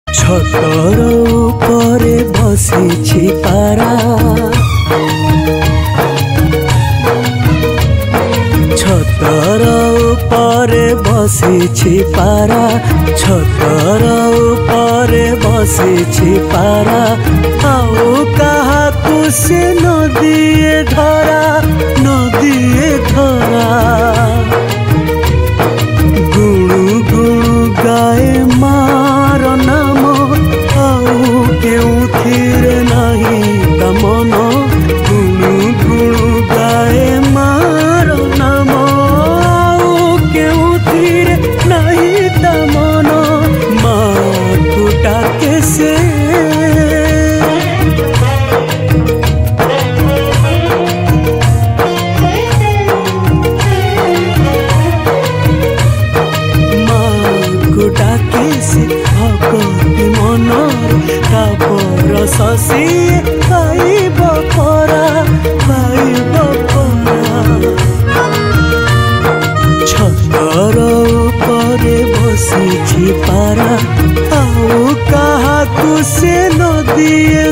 छतर उपरे बसिछि पारा छतर उपरे बसिछि पारा छतर उपरे बसिछि पारा आउ काहाकु से नदिए धरा गुणु गुणु गाए मार नाम आउ केउथिरे नहीं ता मन गुणु गुणु गाए मार नाम आउ केउथिरे नहीं ता मन माँ डाके से भगती मनर तापर शशि पाइब परा छतर उपरे बसिछि पारा आउ काहाकु से नदिए